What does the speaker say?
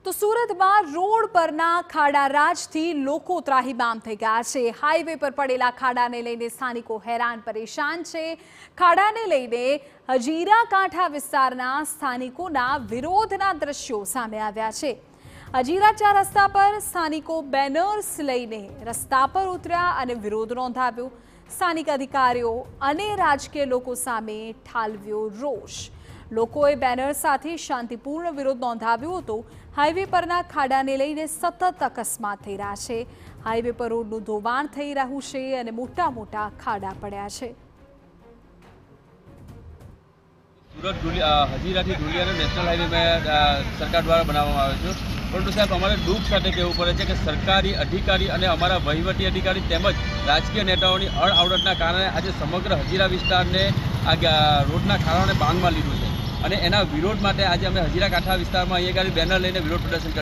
તો સુરતમાં રોડ પરના ખાડા રાજથી લોકો ત્રાહિમામ થઈ ગયા છે। હાઈવે પર પડેલા ખાડાને લઈને સ્થાનિકો હેરાન પરેશાન છે। ખાડાને લઈને હજીરા કાંઠા વિસ્તારના સ્થાનિકોના વિરોધના દ્રશ્યો સામે આવ્યા છે। હજીરા 4 રસ્તા પર સ્થાનિકો બેનર્સ લઈને રસ્તા પર ઉતર્યા અને વિરોધ નોંધાવ્યો। સ્થાનિક અધિકારીઓ અને રાજકીય લોકો સામે ઠાલવ્યો રોષ। લોકોએ બેનર સાથે શાંતિપૂર્ણ વિરોધ નોંધાવ્યો હતો। હાઈવે પરના ખાડાને લઈને સતત અકસ્માત થઈ રહ્યા છે। હાઈવે પર રોડનું ધોવાણ થઈ રહ્યું છે અને મોટા મોટા ખાડા પડ્યા છે। सूरत हजीरा थी धुलिया नेशनल हाईवे में सरकार द्वारा बनावવામાં આવ્યો છે। परंतु साहब अमारे दुख साथे कहेवुं पड़े छे के सरकारी अधिकारी और अमारा वहीवटी अधिकारी तेमज राजकीय नेताओनी अणआवडतना कारणे आज समग्र हजीरा विस्तारने आ रोडना खाड़ाने बांधमां लीधुं छे। અને એના વિરોધ માટે આજે અમે હજીરા કાંઠા વિસ્તારમાં અહીંયા બેનર લઈને વિરોધ પ્રદર્શન